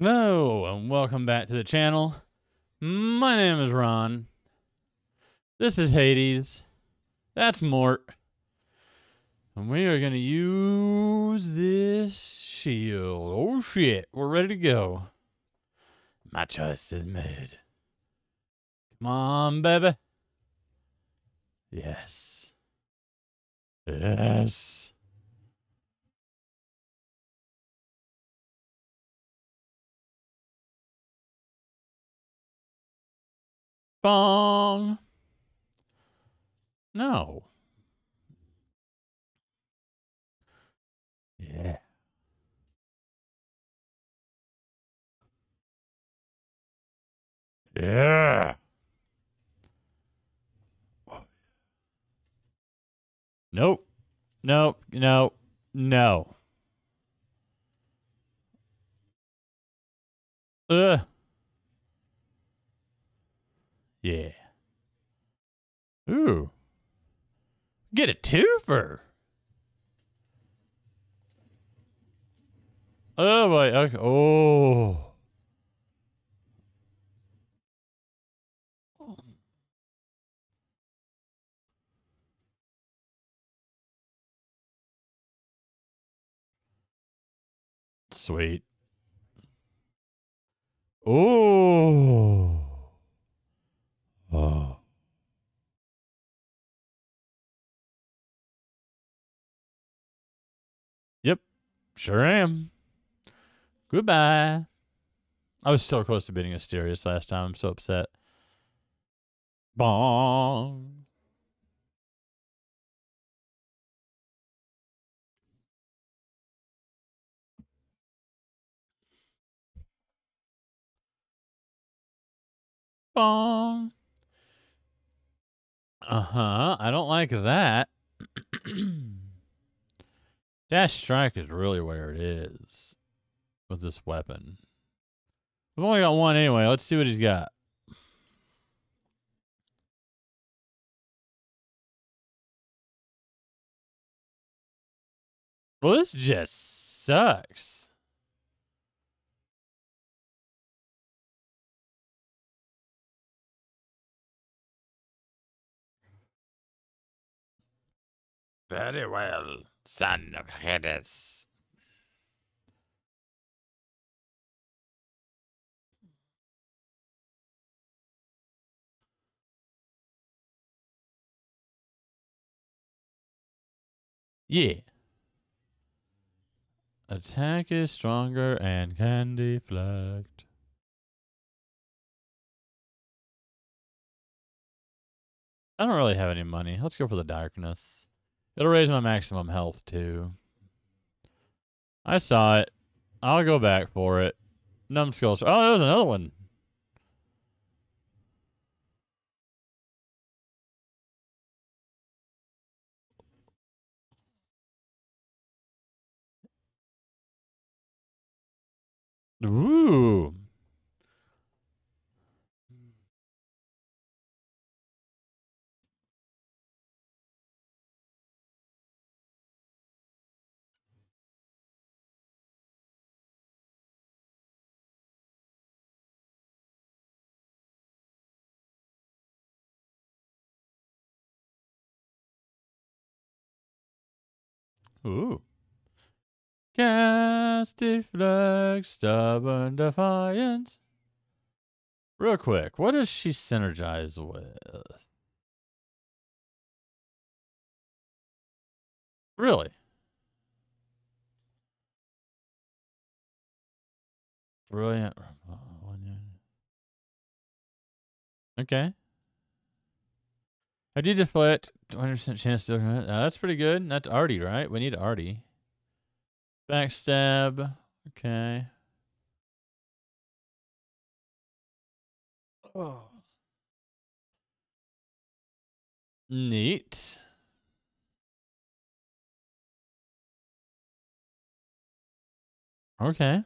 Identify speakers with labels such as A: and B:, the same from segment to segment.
A: Hello, and welcome back to the channel. My name is Ron. This is Hades. That's Mort. And we are going to use this shield. Oh shit, we're ready to go. My choice is made. Come on, baby. Yes. Yes. Bong. No. Yeah. Yeah. Nope. Nope. No. No. Ugh. Yeah. Ooh. Get a twofer. Oh boy. Okay. Oh. Sweet. Oh. Oh. Yep. Sure am. Goodbye. I was so close to beating Asterius last time. I'm so upset. Bong. Bong. Uh-huh. I don't like that. Dash strike is really where it is with this weapon. We've only got one anyway. Let's see what he's got. Well, this just sucks. Very well, son of Hades. Yeah. Attack is stronger and can deflect. I don't really have any money. Let's go for the darkness. It'll raise my maximum health too. I saw it. I'll go back for it. Numbskulls. Oh, there was another one. Ooh. Ooh. Cast deflect, stubborn defiance. Real quick, what does she synergize with? Really? Brilliant. Okay. I did deflect. 20% chance to. That's pretty good. That's Artie, right? We need Artie. Backstab. Okay. Oh. Neat. Okay.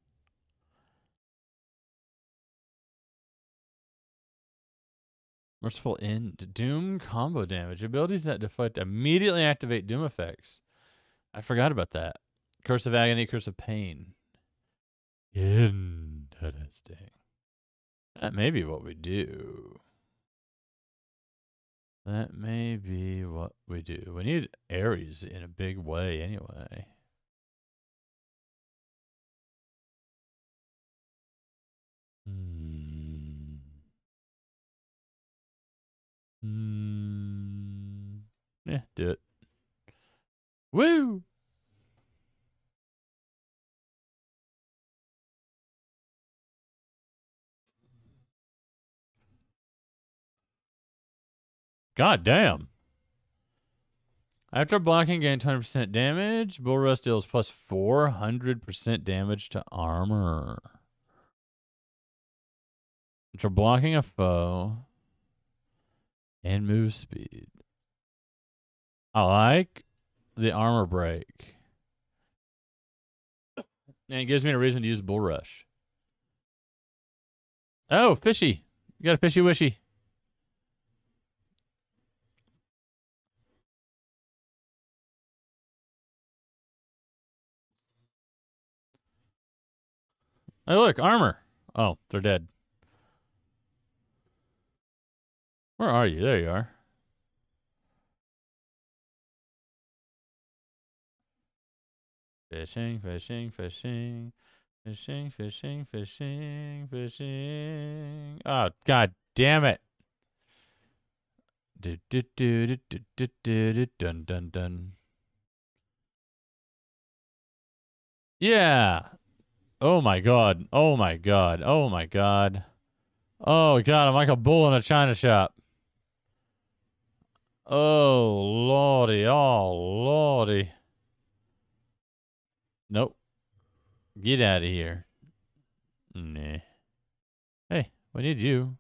A: Merciful End. Doom combo damage. Abilities that deflect immediately activate Doom effects. I forgot about that. Curse of Agony, Curse of Pain. In. Interesting. That may be what we do. That may be what we do. We need Aries in a big way anyway. Yeah, do it. Woo! God damn. After blocking, gain 20% damage. Bull Rush deals plus 400% damage to armor. After blocking a foe and move speed. I like the armor break. And it gives me a reason to use Bull Rush. Oh, fishy. You got a fishy wishy. Hey, look, armor. Oh, they're dead. Where are you? There you are. Fishing, fishing, fishing. Fishing, fishing, fishing, fishing. Oh, god damn it. Do, do, do, do, do, do, do, do, dun, dun, dun. Yeah. Oh my god. Oh my god. Oh my god. Oh god, I'm like a bull in a china shop. Oh lordy. Oh lordy. Nope. Get out of here. Nah. Hey, we need you.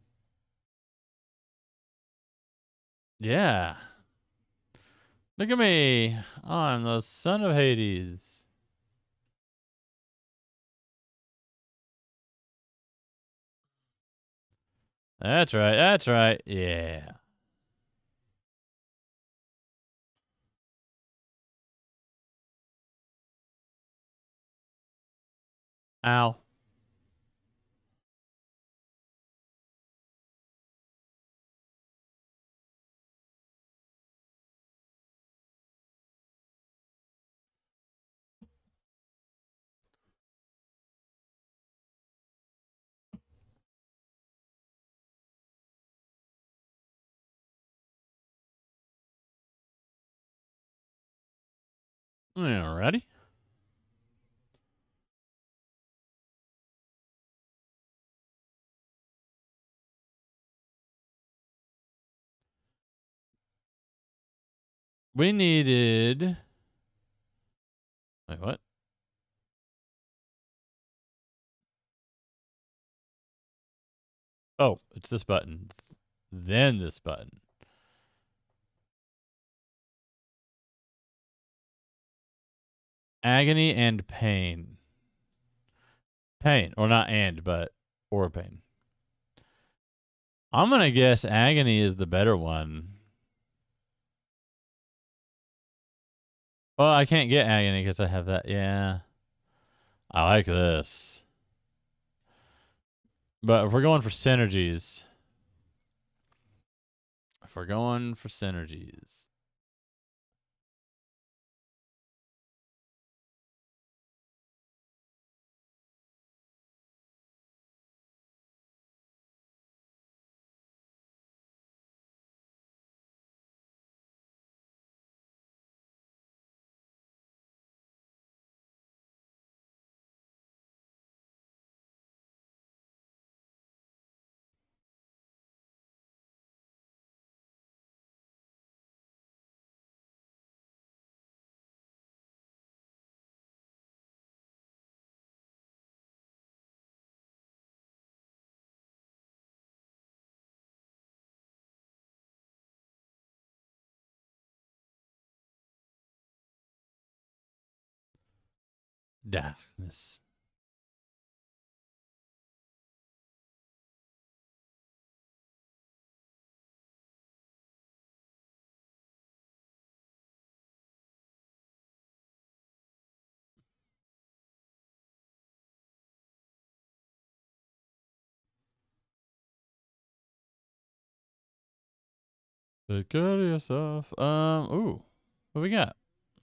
A: Yeah. Look at me. I'm the son of Hades. That's right. That's right. Yeah. Ow. Alrighty. We needed. Wait, what? Oh, it's this button. Then this button. Agony and pain. Pain. Or not and, but or pain. I'm going to guess agony is the better one. Well, I can't get agony because I have that. Yeah. I like this. But if we're going for synergies. If we're going for synergies. Darkness. Take care of yourself. Ooh. What we got?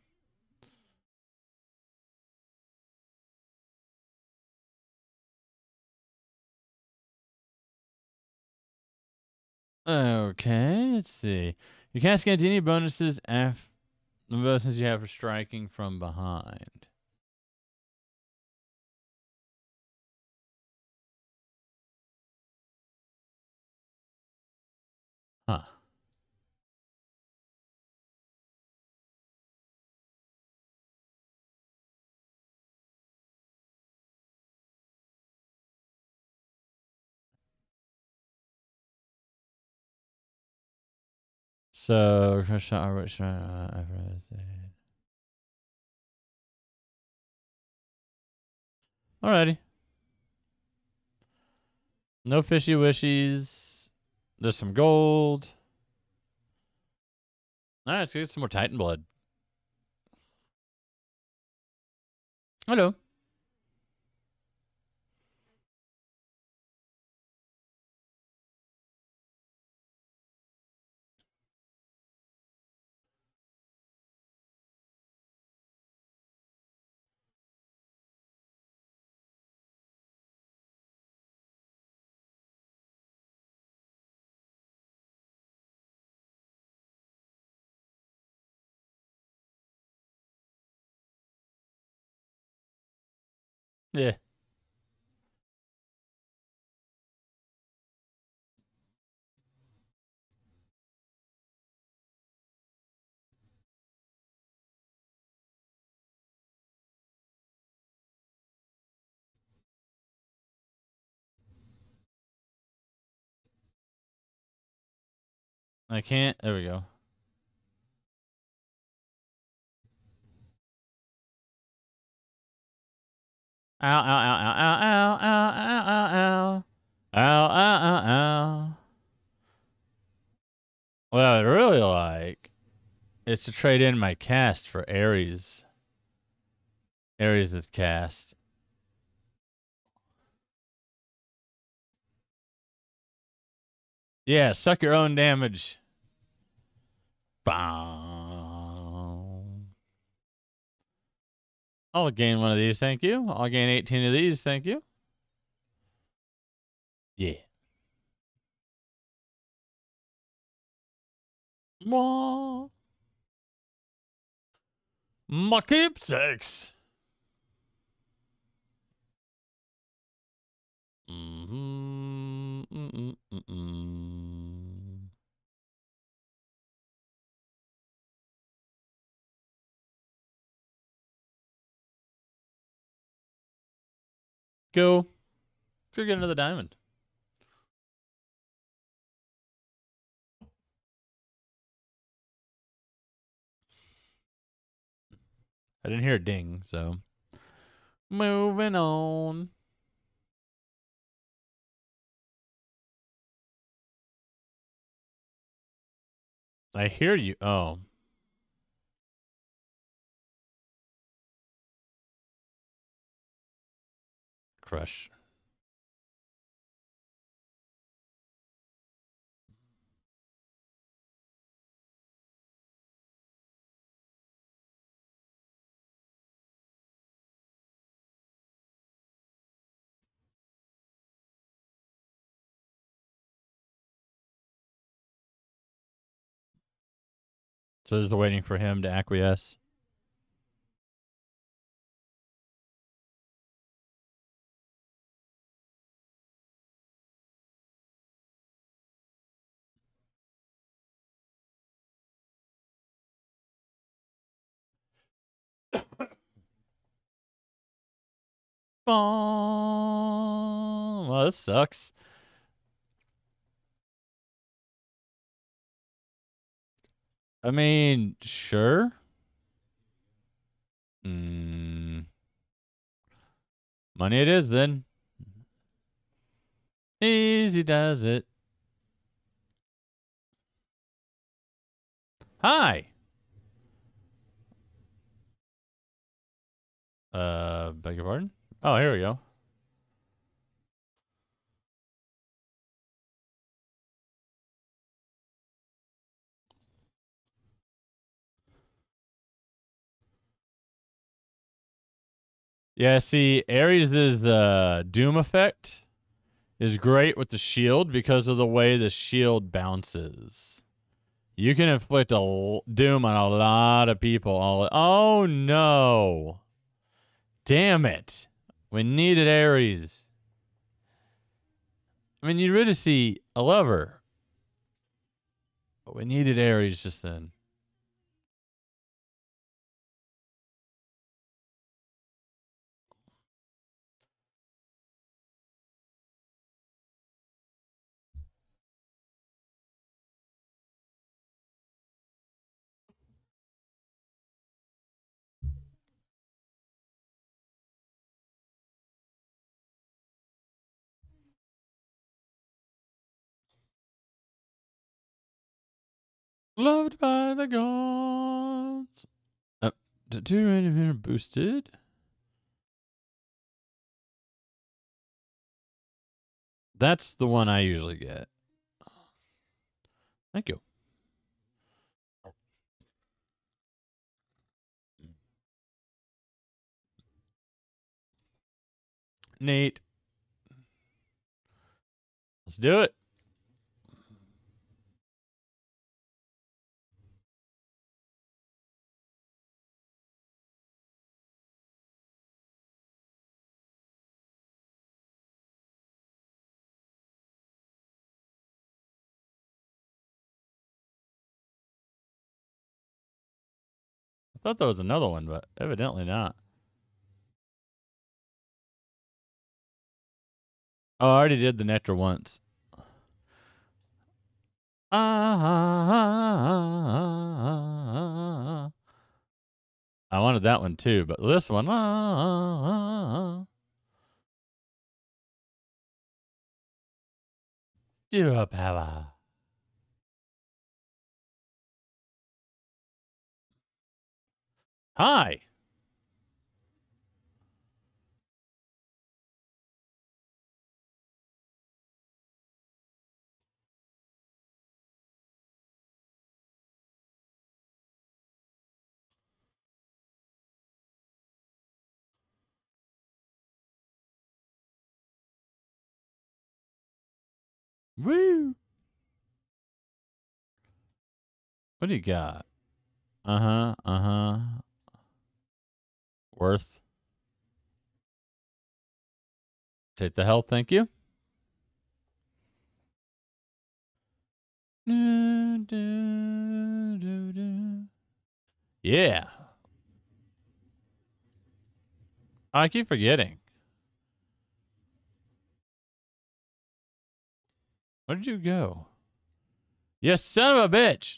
A: Okay, let's see. You can't get any bonuses after the bonuses you have for striking from behind. Huh. So, first shot, alrighty. No fishy wishies. There's some gold. Alright, let's get some more Titan blood. Hello. Yeah. I can't. There we go. Ow, ow, ow, ow, ow, ow, ow, ow, ow. Ow, ow, ow, ow. What I would really like is to trade in my cast for Ares. Ares is cast. Yeah, suck your own damage. Bong. I'll gain one of these, thank you. I'll gain 18 of these, thank you. Yeah. Mwah. My keepsakes. Mm-hmm. Mm-mm-mm-mm. Go. Let's go get another diamond. I didn't hear a ding, so. Moving on. I hear you. Oh. Crush. So just waiting for him to acquiesce. Oh, well, this sucks. I mean, sure. Money it is then. Easy does it. Hi. Beg your pardon? Oh, here we go. Yeah, see, Ares' Doom effect is great with the shield because of the way the shield bounces. You can inflict a doom on a lot of people. Oh no. Damn it. We needed Ares. I mean, you really see a lover. But we needed Ares just then. Loved by the gods. Two radiant boosted. That's the one I usually get. Thank you. Neat. Let's do it. I thought there was another one, but evidently not. Oh, I already did the nectar once. I wanted that one too, but this one. Zero power. Hi. Woo. What do you got? Uh huh. Uh huh. Worth. Take the health, thank you. Yeah. I keep forgetting. Where did you go? You son of a bitch.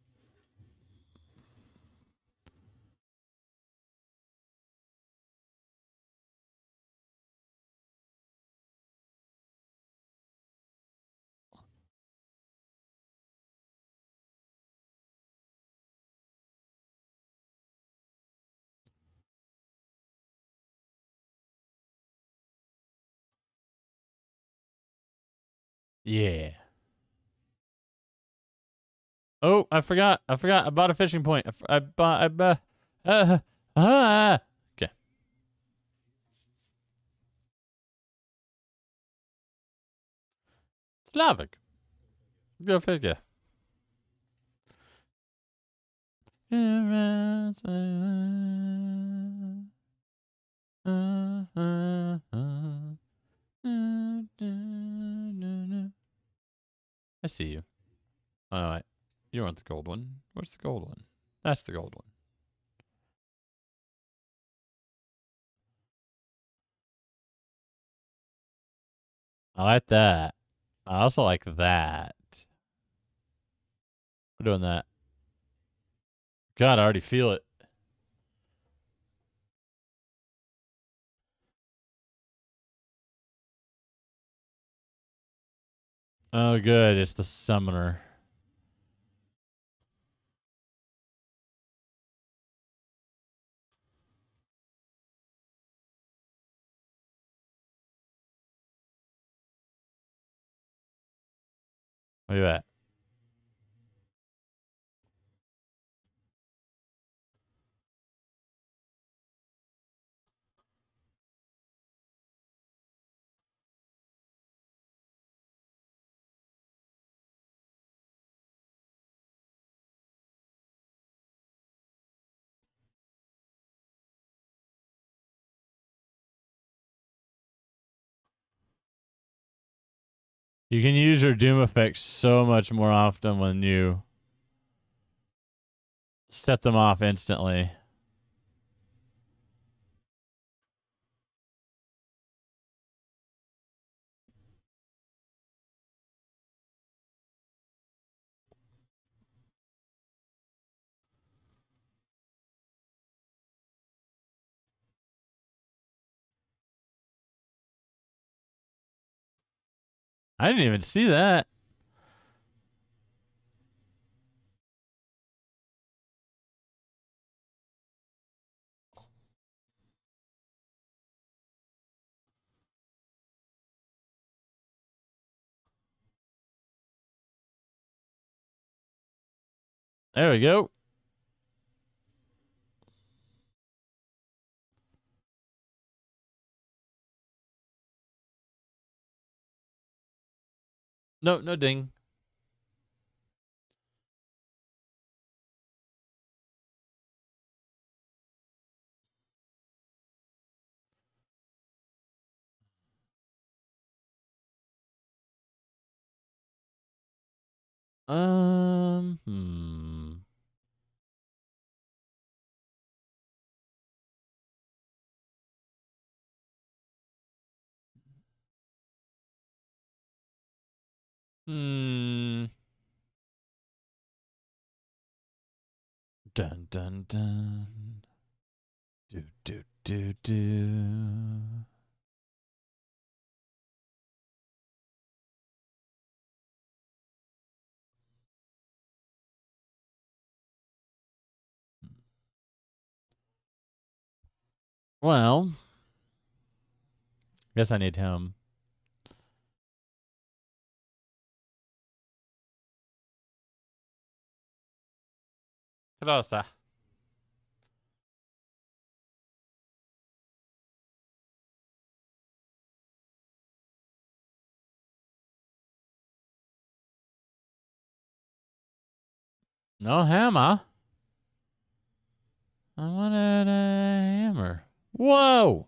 A: Yeah. Oh, I forgot. I forgot. I bought a fishing point. I bought. I bought. Okay. Slavic. Go figure. I see you. All right. You want the gold one? Where's the gold one? That's the gold one. I like that. I also like that. We're doing that. God, I already feel it. Oh, good. It's the summoner. Where you at? You can use your doom effects so much more often when you set them off instantly. I didn't even see that. There we go. No, no ding. Hmm. Hmm. Dun dun dun. Do do do do. Well, guess I need him. Rosa. No hammer. I wanted a hammer. Whoa.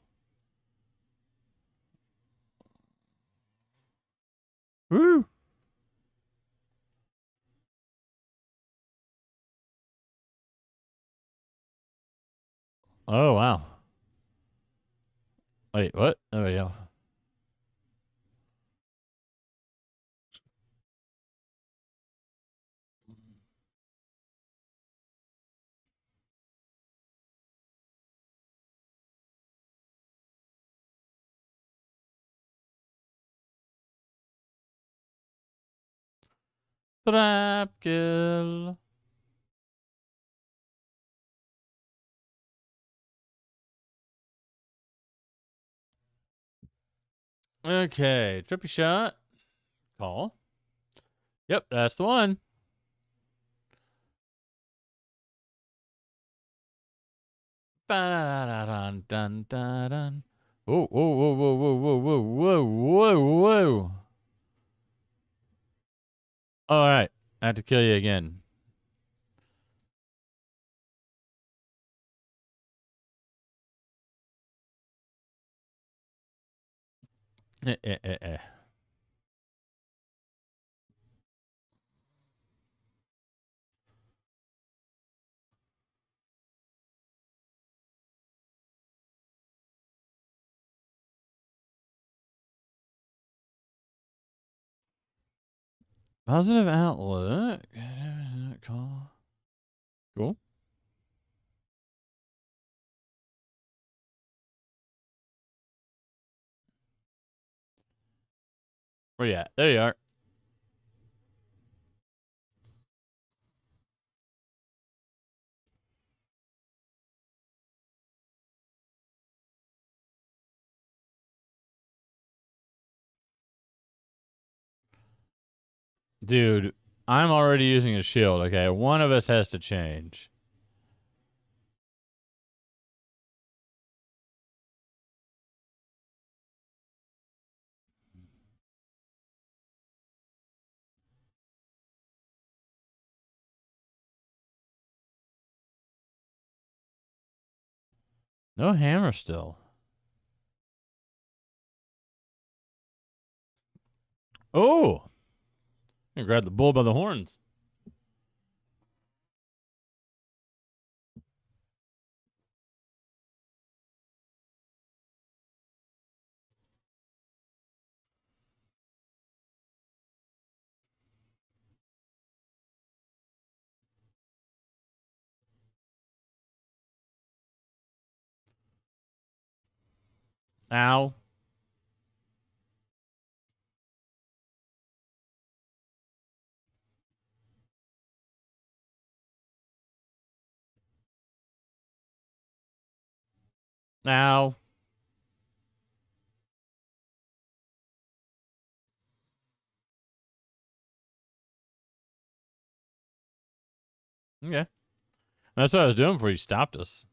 A: Woo. Oh, wow. Wait, what? There we go. Trap kill. Okay, trippy shot. Call. Yep, that's the one. Dun dun dun. Whoa, whoa, whoa, whoa, whoa, whoa, whoa, whoa, whoa, whoa. All right, I have to kill you again. Eh. Positive outlook. Call. Cool. Where you at? There you are. Dude, I'm already using a shield, okay? One of us has to change. No hammer still. Oh! And grab the bull by the horns. Ow. Ow. Okay. That's what I was doing before you stopped us.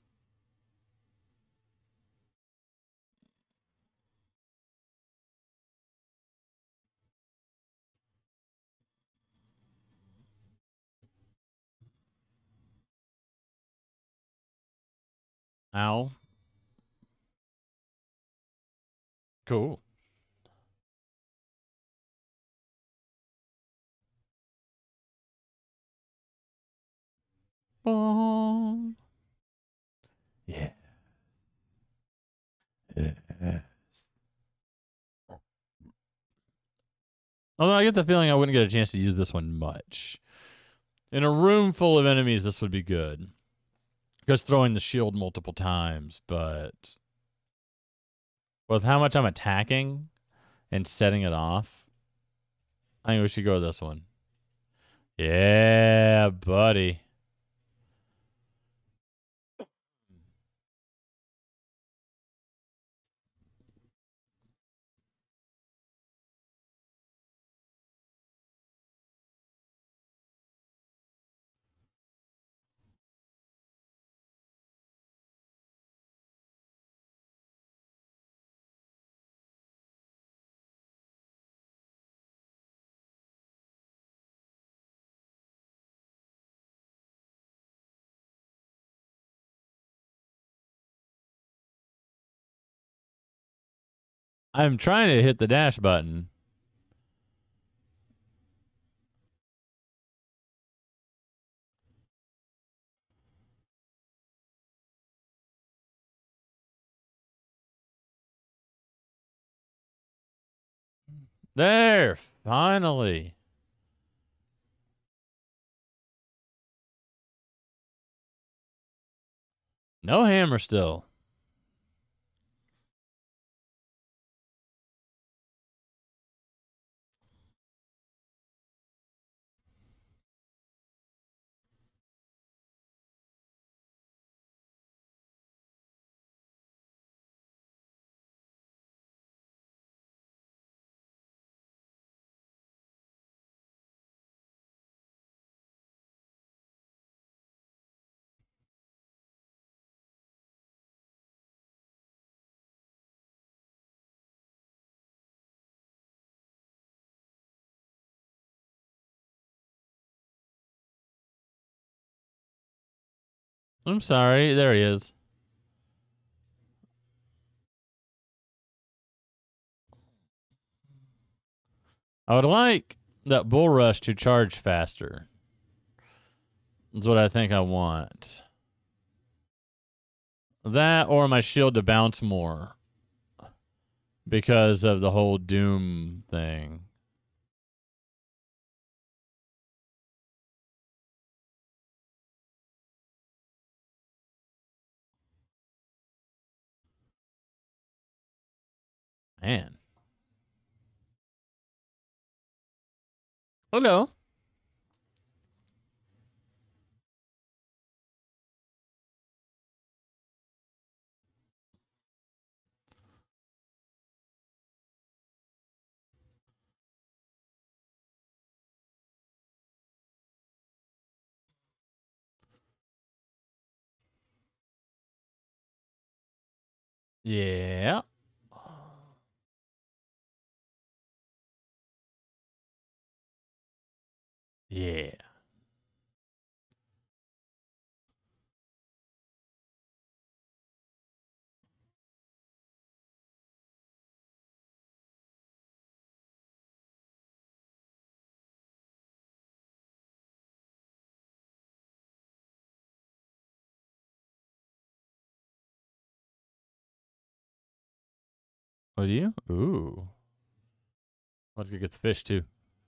A: Ow. Cool. Boom. Yeah. Yes. Although I get the feeling I wouldn't get a chance to use this one much. In a room full of enemies, this would be good. Because throwing the shield multiple times, but with how much I'm attacking and setting it off, I think we should go with this one. Yeah, buddy. I'm trying to hit the dash button. There, finally. No hammer still. I'm sorry. There he is. I would like that bull rush to charge faster. That's what I think I want. That or my shield to bounce more because of the whole doom thing. Man. Hello. Yeah. Yeah. Oh, do you? Ooh. Let's go get the fish, too.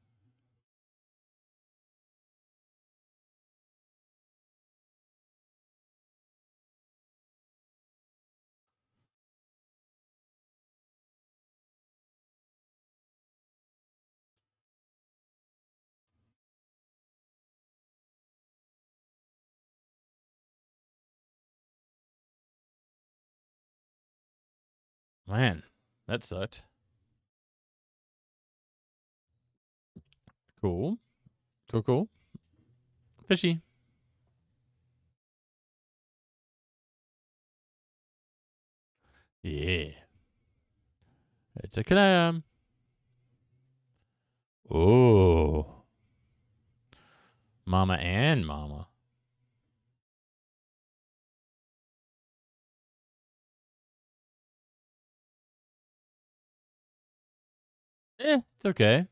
A: Man, that sucked. Cool. Cool. Fishy. Yeah. It's a clam. Oh. Mama and mama. It's okay.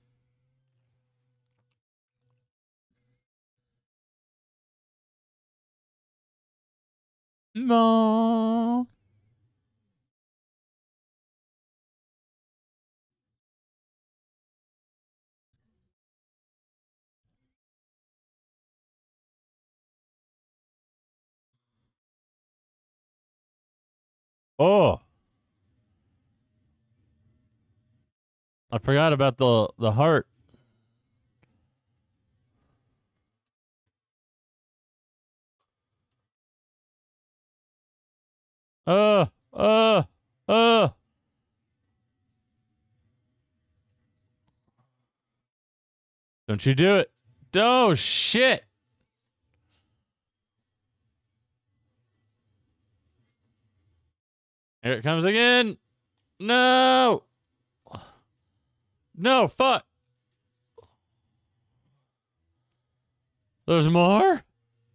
A: No. Oh. I forgot about the heart. Uh, uh, uh. Don't you do it. Oh, shit. Here it comes again. No. No, fuck. There's more?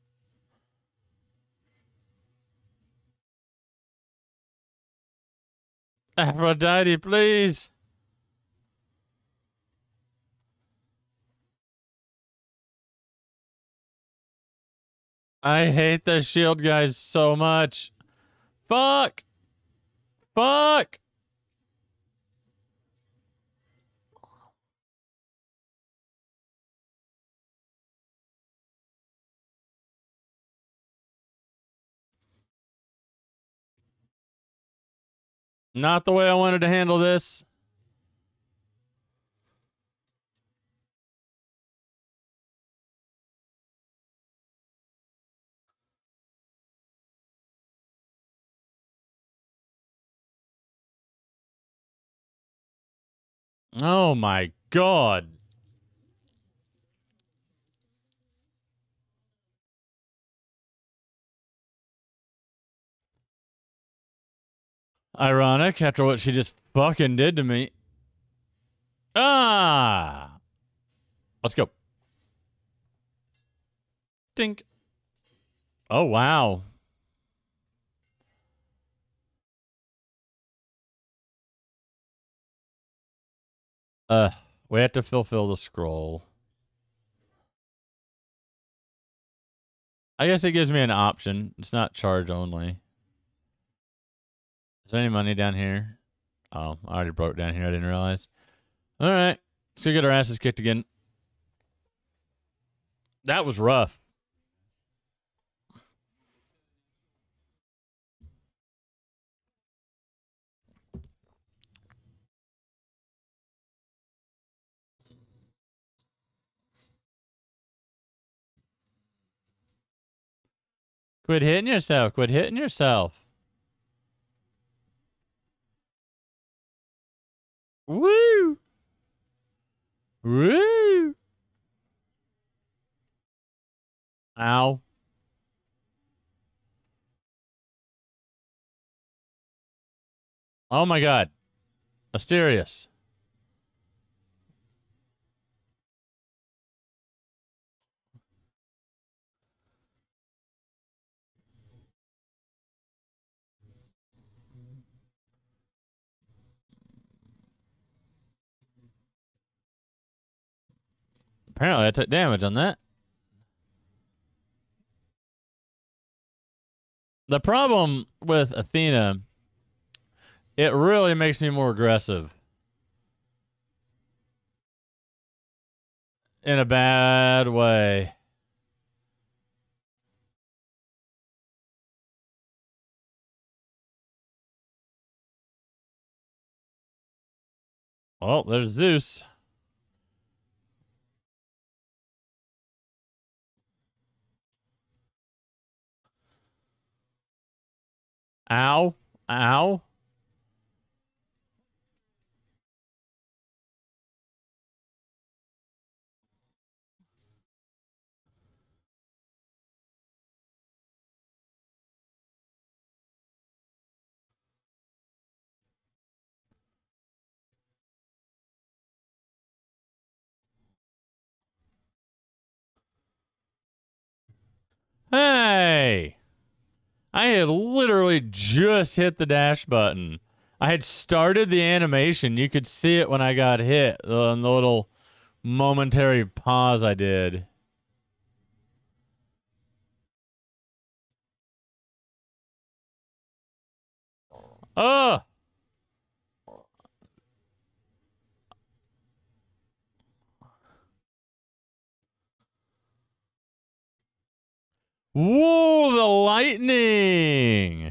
A: Aphrodite, please. I hate the shield guys so much. Fuck. Fuck. Not the way I wanted to handle this. Oh my god. Ironic after what she just fucking did to me. Ah. Let's go. Dink. Oh, wow. We have to fulfill the scroll. I guess it gives me an option. It's not charge only. Is there any money down here? Oh, I already broke down here. I didn't realize. All right. Let's go get our asses kicked again. That was rough. Quit hitting yourself. Quit hitting yourself. Woo! Woo! Ow. Oh my god. Asterius. Apparently I took damage on that. The problem with Athena it really makes me more aggressive. In a bad way. Oh, there's Zeus. Ow. Ow. Hey! I had literally just hit the dash button. I had started the animation. You could see it when I got hit. The little momentary pause I did. Oh! Whoa, the lightning!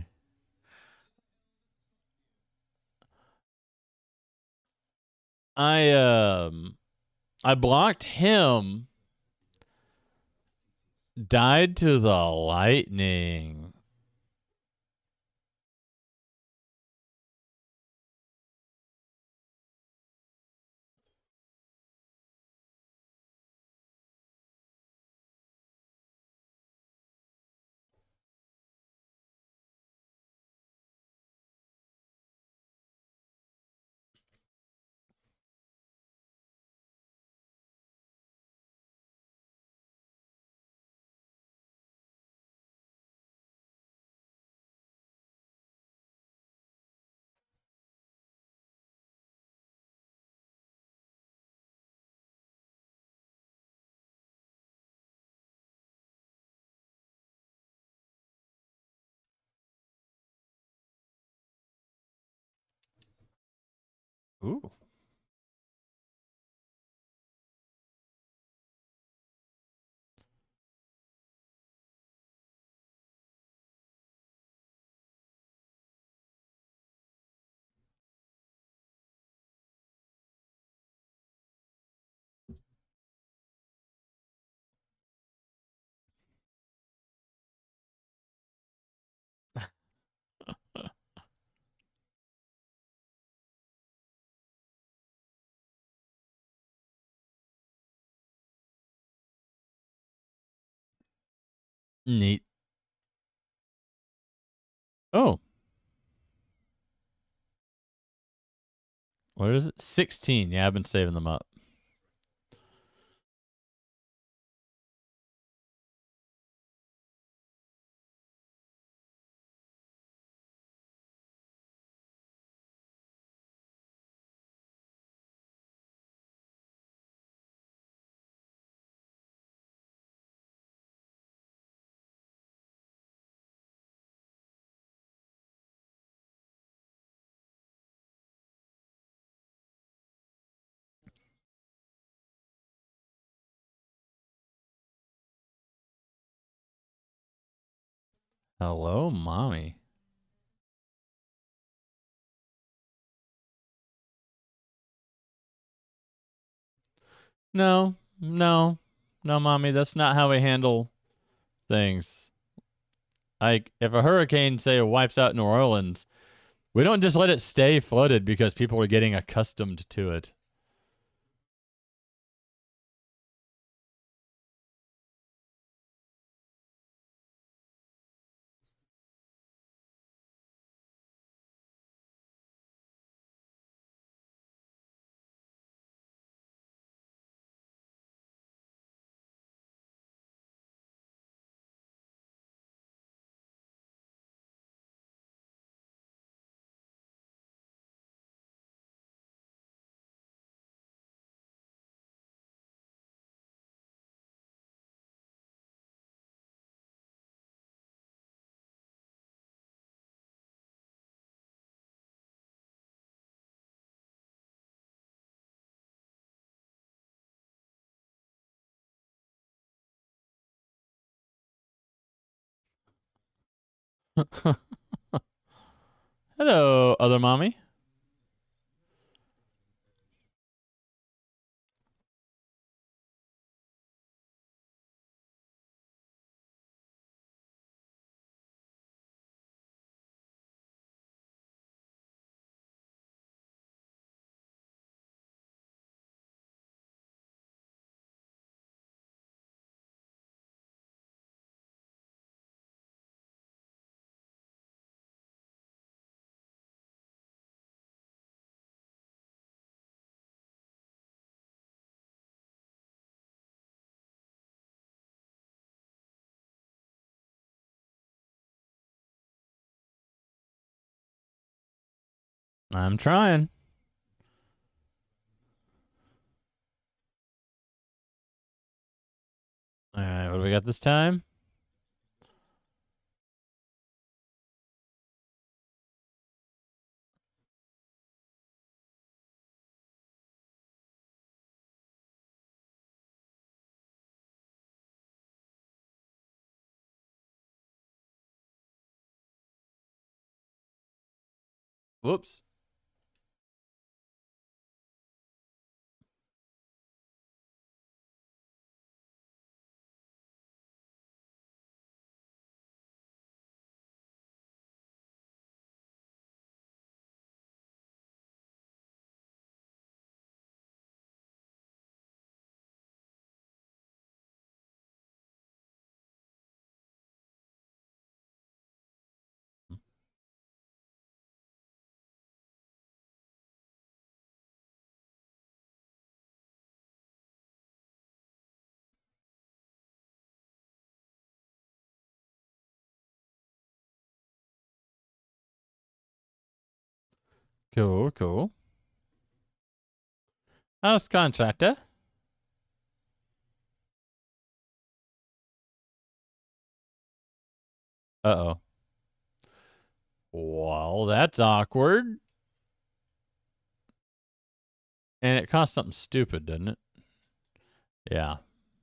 A: I blocked him, died to the lightning. Ooh. Neat. Oh. What is it? 16. Yeah, I've been saving them up. Hello, mommy. No, no, no, mommy. That's not how we handle things. Like, if a hurricane, say, wipes out New Orleans, we don't just let it stay flooded because people are getting accustomed to it. Hello, other mommy. I'm trying. All right, what do we got this time? Whoops. Cool, cool. House contractor. Uh-oh. Well, that's awkward. And it cost something stupid, didn't it? Yeah.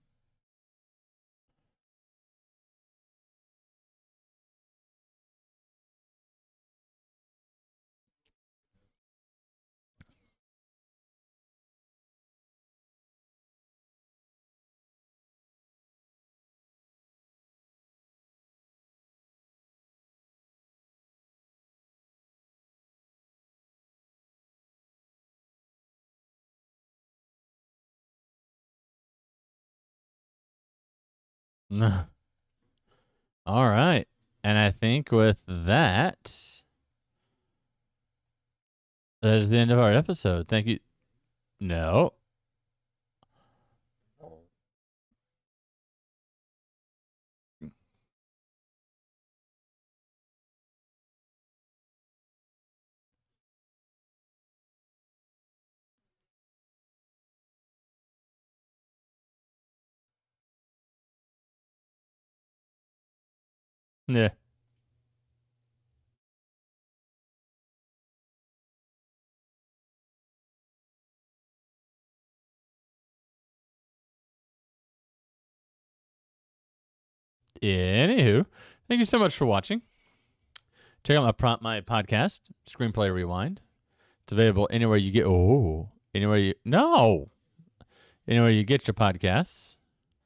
A: All right. And I think with that, that is the end of our episode. Thank you. No. Yeah. Anywho, thank you so much for watching. Check out my podcast, Screenplay Rewind. It's available anywhere you get. Oh, anywhere you anywhere you get your podcasts.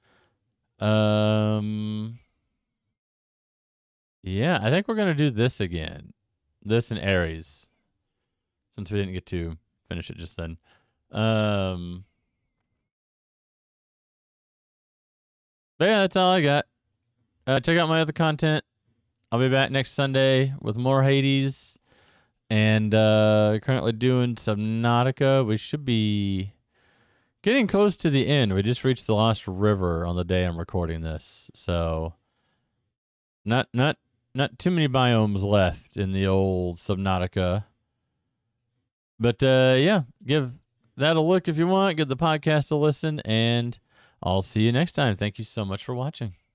A: Yeah, I think we're gonna do this again. This and Aries, since we didn't get to finish it just then. But yeah, that's all I got. Check out my other content. I'll be back next Sunday with more Hades. And currently doing Subnautica. We should be getting close to the end. We just reached the Lost River on the day I'm recording this. So not too many biomes left in the old Subnautica. But yeah, give that a look if you want. Give the podcast a listen, and I'll see you next time. Thank you so much for watching.